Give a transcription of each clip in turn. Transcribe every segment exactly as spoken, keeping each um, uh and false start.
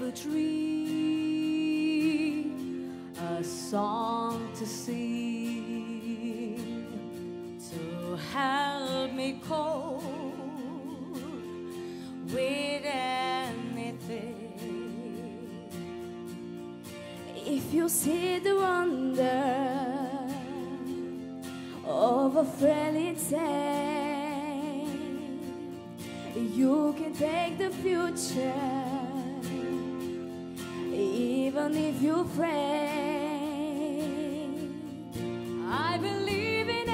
a dream, a song to sing, to help me cope with anything. If you see the wonder of a fairy tale, you can take the future, even if you pray. I believe in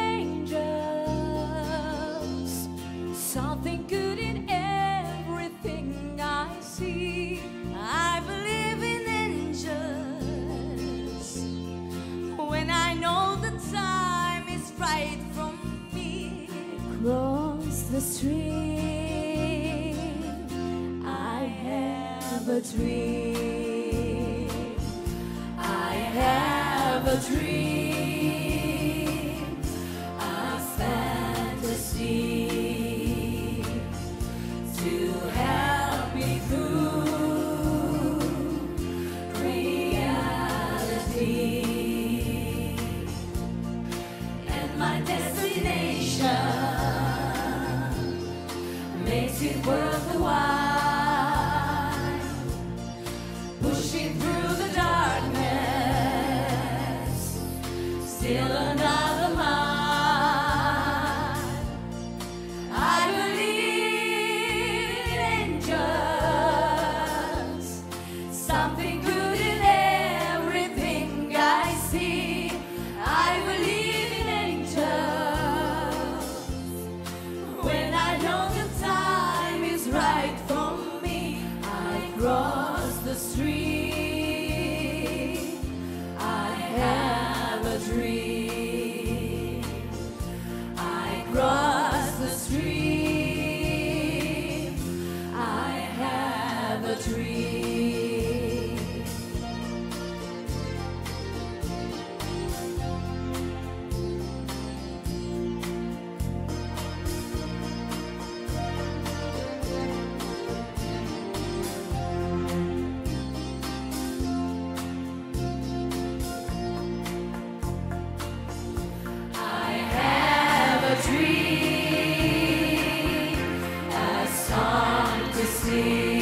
angels, something good in everything I see. I believe in angels when I know the time is right from me. Across the stream, I have a dream. I have a dream, a fantasy to help me through reality. And my destination makes it worth the while, pushing through the darkness, still another mile. I believe in angels, something good in everything I see. I believe in angels when I know the time is right for me. I cross the street, I have a dream. I cross the street, I have a dream. I have a dream, a song to sing.